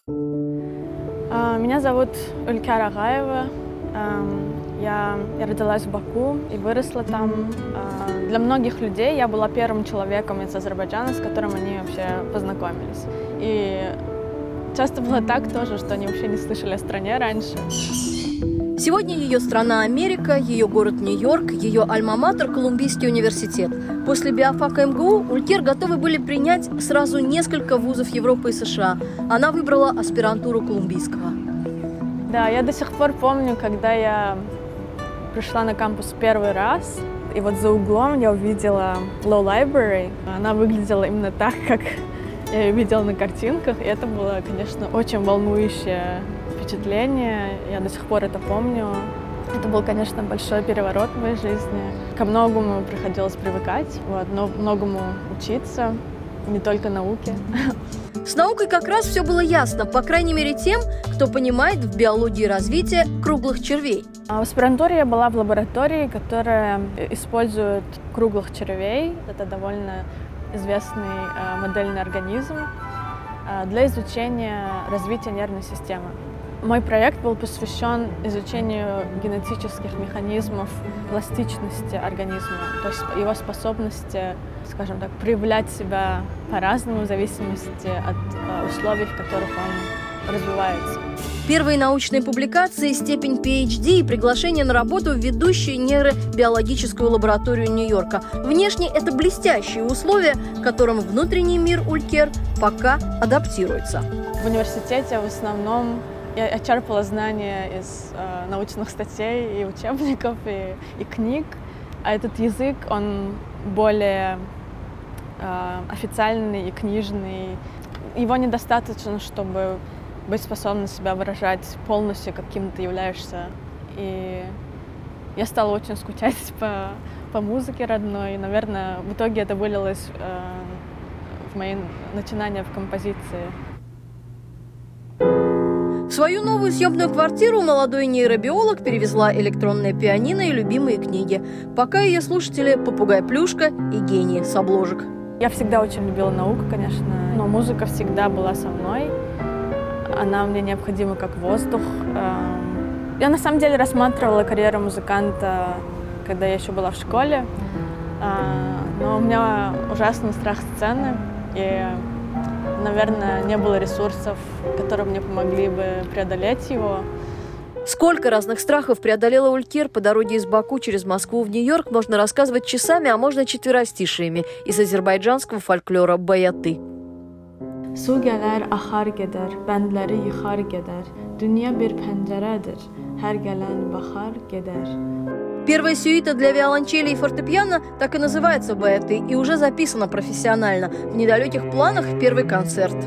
Меня зовут Улькер Агаева. Я родилась в Баку и выросла там. Для многих людей я была первым человеком из Азербайджана, с которым они вообще познакомились. И часто было так тоже, что они вообще не слышали о стране раньше. Сегодня ее страна Америка, ее город Нью-Йорк, ее альма-матер Колумбийский университет. После биофака МГУ Улькер готовы были принять сразу несколько вузов Европы и США. Она выбрала аспирантуру Колумбийского. Да, я до сих пор помню, когда я пришла на кампус первый раз, и вот за углом я увидела Law Library. Она выглядела именно так, как я ее видела на картинках, и это было, конечно, очень волнующее впечатление. Я до сих пор это помню. Это был, конечно, большой переворот в моей жизни. Ко многому приходилось привыкать, но многому учиться, не только науке. С наукой как раз все было ясно, по крайней мере тем, кто понимает в биологии развития круглых червей. В аспирантуре я была в лаборатории, которая использует круглых червей. Это довольно известный модельный организм для изучения развития нервной системы. Мой проект был посвящен изучению генетических механизмов пластичности организма, то есть его способности, скажем так, проявлять себя по-разному в зависимости от условий, в которых он развивается. Первые научные публикации, степень PhD и приглашение на работу в ведущую нейробиологическую лабораторию Нью-Йорка. Внешне это блестящие условия, к которым внутренний мир Улькер пока адаптируется. В университете в основном я черпала знания из научных статей и учебников, и книг. А этот язык, он более официальный и книжный. Его недостаточно, чтобы быть способным себя выражать полностью, каким ты являешься. И я стала очень скучать по музыке родной. И, наверное, в итоге это вылилось в мои начинания в композиции. В свою новую съемную квартиру молодой нейробиолог перевезла электронное пианино и любимые книги. Пока ее слушатели «Попугай Плюшка» и «Гении» с обложек. Я всегда очень любила науку, конечно, но музыка всегда была со мной. Она мне необходима как воздух. Я на самом деле рассматривала карьеру музыканта, когда я еще была в школе, но у меня ужасный страх сцены, и, наверное, не было ресурсов, которые мне помогли бы преодолеть его. Сколько разных страхов преодолела Улькер по дороге из Баку через Москву в Нью-Йорк, можно рассказывать часами, а можно четверостишиями из азербайджанского фольклора «Баяты». Su gələr, axar gedər, bəndləri yıxar gedər. Dünya bir pəncərədir, hər gələn baxar gedər. Первая сюита для виолончели и фортепиано так и называется «Баяты» и уже записана профессионально. В недалеких планах первый концерт.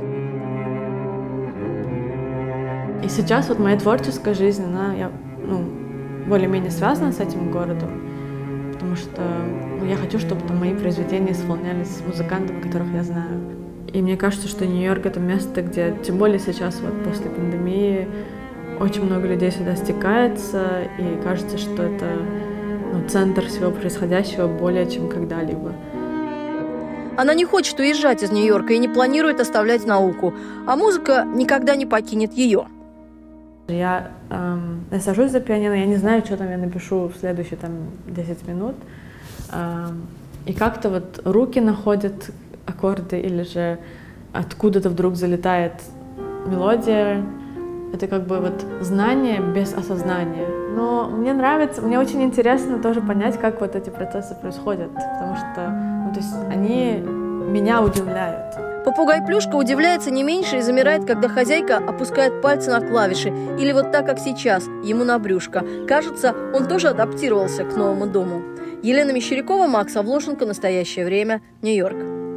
И сейчас вот моя творческая жизнь, она более-менее связана с этим городом, потому что я хочу, чтобы там мои произведения исполнялись музыкантами, которых я знаю. И мне кажется, что Нью-Йорк — это место, где, тем более сейчас, вот после пандемии, очень много людей сюда стекается, и кажется, что это центр всего происходящего более чем когда-либо. Она не хочет уезжать из Нью-Йорка и не планирует оставлять науку, а музыка никогда не покинет ее. Я сажусь за пианино, я не знаю, что там я напишу в следующие 10 минут, и как-то вот руки находят аккорды, или же откуда-то вдруг залетает мелодия. Это как бы вот знание без осознания. Но мне нравится, мне очень интересно тоже понять, как вот эти процессы происходят, потому что то есть они меня удивляют. Попугай Плюшка удивляется не меньше и замирает, когда хозяйка опускает пальцы на клавиши. Или вот так, как сейчас, ему на брюшко. Кажется, он тоже адаптировался к новому дому. Елена Мещерякова, Макс Авлошенко. Настоящее время. Нью-Йорк.